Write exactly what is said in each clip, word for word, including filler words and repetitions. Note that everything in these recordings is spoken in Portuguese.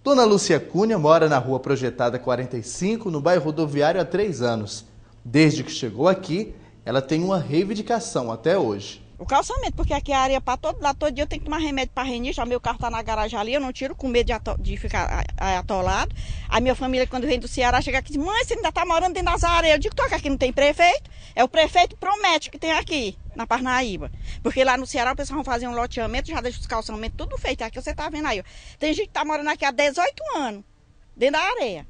Dona Lúcia Cunha mora na Rua Projetada quarenta e cinco, no bairro Rodoviário, há três anos. Desde que chegou aqui, ela tem uma reivindicação até hoje. O calçamento, porque aqui a areia para todo lado, todo dia eu tenho que tomar remédio para rinite, meu carro está na garagem ali, eu não tiro com medo de, ato, de ficar atolado. A minha família, quando vem do Ceará, chega aqui e diz, mãe, você ainda está morando dentro das areias. Eu digo, toca, aqui não tem prefeito. É o prefeito promete que tem aqui, na Parnaíba. Porque lá no Ceará o pessoal vai fazer um loteamento, já deixa os calçamentos tudo feito. Aqui você está vendo aí, ó. Tem gente que está morando aqui há dezoito anos, dentro da areia.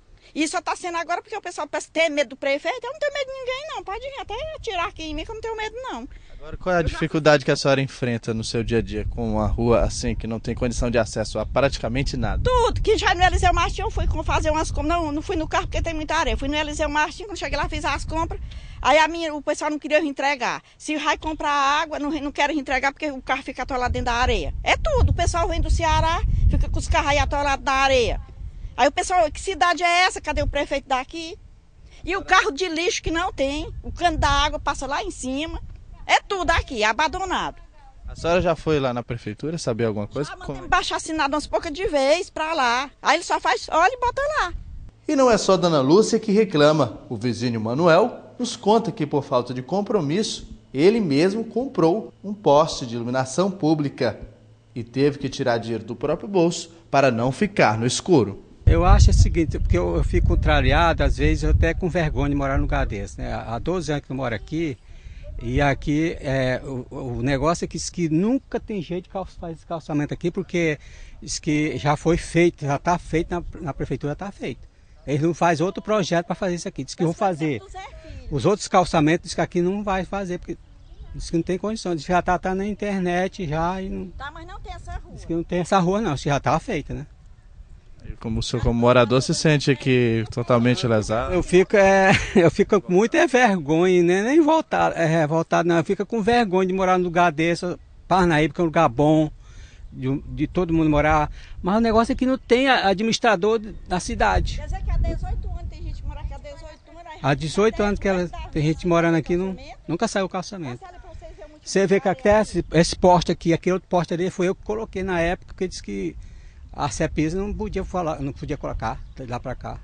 E só está sendo agora porque o pessoal pensa, tem medo do prefeito. Eu não tenho medo de ninguém, não. Pode vir até atirar aqui em mim que eu não tenho medo, não. Agora, qual é a dificuldade que a senhora enfrenta no seu dia a dia com uma rua assim, que não tem condição de acesso a praticamente nada? Tudo, que já no Eliseu Martins eu fui fazer umas compras, não, não fui no carro porque tem muita areia, fui no Eliseu Martins, quando cheguei lá fiz as compras, aí a minha, o pessoal não queria entregar. Se vai comprar água, não, não quero entregar porque o carro fica atolado dentro da areia. É tudo, o pessoal vem do Ceará, fica com os carros aí atolados na areia. Aí o pessoal, que cidade é essa? Cadê o prefeito daqui? E o carro de lixo que não tem, o cano da água passa lá em cima. É tudo aqui, abandonado. A senhora já foi lá na prefeitura saber alguma coisa? Já mandei baixar assinado umas poucas de vez pra lá. Aí ele só faz, olha e bota lá. E não é só Dona Lúcia que reclama. O vizinho Manuel nos conta que, por falta de compromisso, ele mesmo comprou um poste de iluminação pública e teve que tirar dinheiro do próprio bolso para não ficar no escuro. Eu acho o seguinte, porque eu, eu fico contrariado, às vezes eu até com vergonha de morar num lugar desse, né? Há doze anos que eu moro aqui, e aqui é, o, o negócio é que, que nunca tem jeito de fazer esse calçamento aqui, porque isso que já foi feito, já está feito, na, na prefeitura está feito. Eles não fazem outro projeto para fazer isso aqui, diz que vão fazer. Os outros calçamentos diz que aqui não vai fazer, porque diz que não tem condição, diz que já está tá na internet já. E não, tá, mas não tem essa rua. Diz que não tem essa rua não, já está feita, né? Como o senhor, como morador, se sente aqui totalmente lesado? Eu fico, é, eu fico com muita vergonha, né? Nem voltado, é, revoltado, não. Eu fico com vergonha de morar num lugar desse, Parnaíba, que é um lugar bom, de, de todo mundo morar. Mas o negócio é que não tem administrador da cidade. Quer dizer que há dezoito anos tem gente que mora aqui há dezoito anos. Há dezoito anos que ela, tem gente morando aqui, não, nunca saiu o calçamento. Você vê que até esse, esse poste aqui, aquele outro poste ali, foi eu que coloquei na época, que disse que a CEPIS não podia falar, não podia colocar de lá para cá.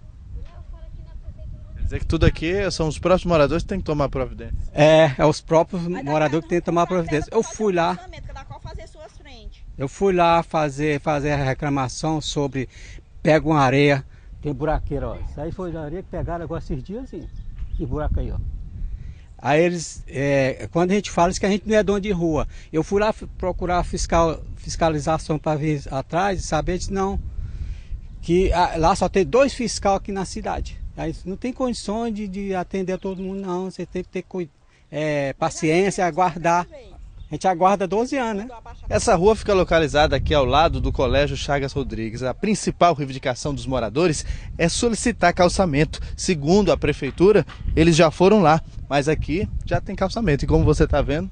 Quer dizer que tudo aqui são os próprios moradores que têm que tomar providência. É, é os próprios moradores que têm que tomar providência. Eu fui lá, eu fui lá fazer, fazer a reclamação sobre, pega uma areia, tem buraqueira, ó. Isso aí foi a areia que pegaram agora esses dias, assim, esse buraco aí, ó. Aí eles, é, quando a gente fala isso que a gente não é dono de rua, eu fui lá procurar fiscal, fiscalização para vir atrás e saber que não, que a, lá só tem dois fiscais aqui na cidade. Aí não tem condições de, de atender todo mundo não, você tem que ter é, paciência, aguardar. A gente aguarda doze anos, né? Essa rua fica localizada aqui ao lado do Colégio Chagas Rodrigues. A principal reivindicação dos moradores é solicitar calçamento. Segundo a prefeitura, eles já foram lá, mas aqui já tem calçamento. E como você está vendo,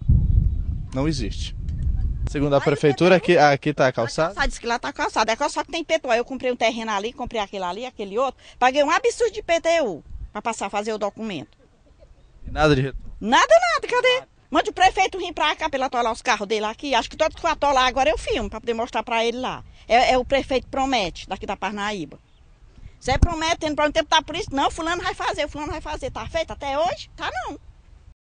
não existe. Segundo a prefeitura, aqui aqui está calçado. Diz que lá está calçado. É só que tem I P T U. Eu comprei um terreno ali, comprei aquele ali, aquele outro. Paguei um absurdo de I P T U para passar a fazer o documento. E nada de retorno? Nada, nada. Cadê? Mande o prefeito vir pra cá pra ele atolar os carros dele aqui. Acho que todo que for atolar agora eu filmo pra poder mostrar pra ele lá. É, é o prefeito promete, daqui da Parnaíba. Você promete, tendo pra um tempo tá por isso. Não, fulano vai fazer, fulano vai fazer. Tá feito até hoje? Tá não.